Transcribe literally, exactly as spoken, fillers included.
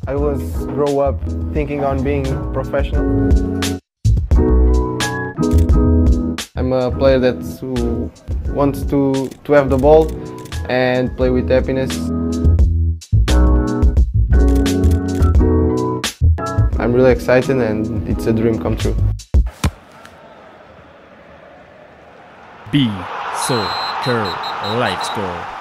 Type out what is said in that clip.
I was grow up thinking on being professional. I'm a player that who wants to, to have the ball and play with happiness. I'm really excited and it's a dream come true. B. So, Curl, Let's go.